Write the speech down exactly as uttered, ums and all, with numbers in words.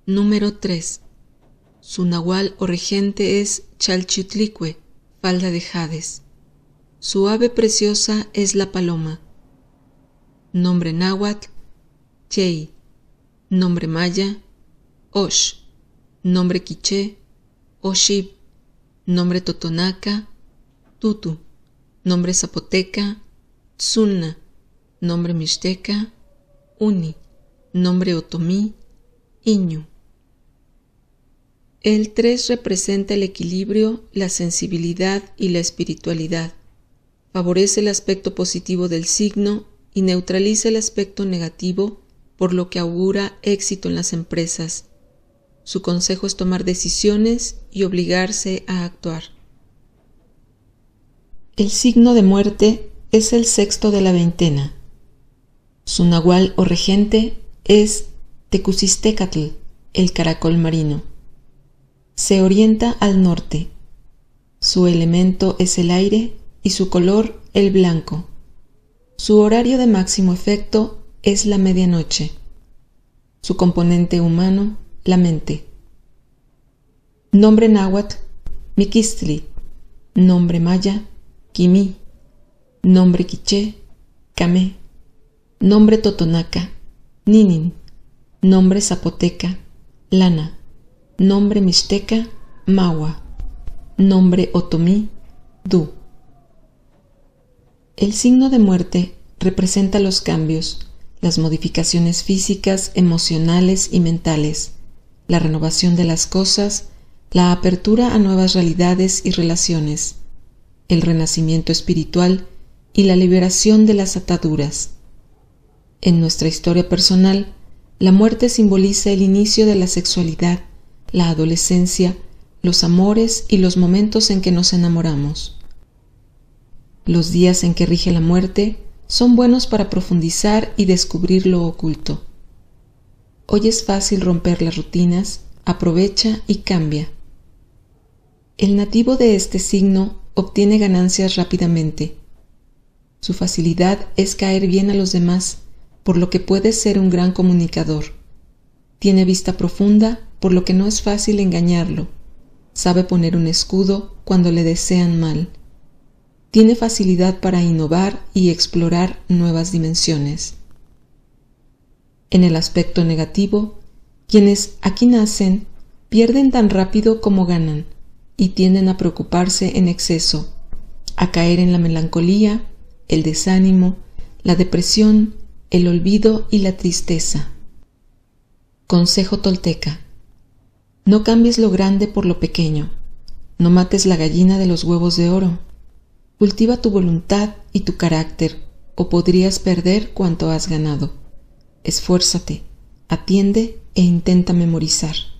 Número tres. Su nahual o regente es Chalchutlicue, falda de jades. Su ave preciosa es la paloma. Nombre náhuatl, Chey. Nombre maya, Osh. Nombre quiché, Oshib. Nombre totonaca, Tutu. Nombre zapoteca, Tzulna. Nombre mixteca, Uni. Nombre otomí, Iñu. El tres representa el equilibrio, la sensibilidad y la espiritualidad. Favorece el aspecto positivo del signo y neutraliza el aspecto negativo, por lo que augura éxito en las empresas. Su consejo es tomar decisiones y obligarse a actuar. El signo de muerte es el sexto de la veintena. Su nahual o regente es Tecusistecatl, el caracol marino. Se orienta al norte. Su elemento es el aire y su color el blanco. Su horario de máximo efecto es la medianoche. Su componente humano, la mente. Nombre náhuatl, Miquistli. Nombre maya, Quimí. Nombre quiché, Camé. Nombre totonaca, Ninin. Nombre zapoteca, Lana. Nombre mixteca, Mahua. Nombre otomí, Du. El signo de muerte representa los cambios, las modificaciones físicas, emocionales y mentales, la renovación de las cosas, la apertura a nuevas realidades y relaciones, el renacimiento espiritual y la liberación de las ataduras. En nuestra historia personal, la muerte simboliza el inicio de la sexualidad, la adolescencia, los amores y los momentos en que nos enamoramos. Los días en que rige la muerte son buenos para profundizar y descubrir lo oculto. Hoy es fácil romper las rutinas, aprovecha y cambia. El nativo de este signo obtiene ganancias rápidamente. Su facilidad es caer bien a los demás, por lo que puede ser un gran comunicador. Tiene vista profunda, por lo que no es fácil engañarlo. Sabe poner un escudo cuando le desean mal. Tiene facilidad para innovar y explorar nuevas dimensiones. En el aspecto negativo, quienes aquí nacen pierden tan rápido como ganan y tienden a preocuparse en exceso, a caer en la melancolía, el desánimo, la depresión, el olvido y la tristeza. Consejo tolteca: no cambies lo grande por lo pequeño, no mates la gallina de los huevos de oro. Cultiva tu voluntad y tu carácter, o podrías perder cuanto has ganado. Esfuérzate, atiende e intenta memorizar.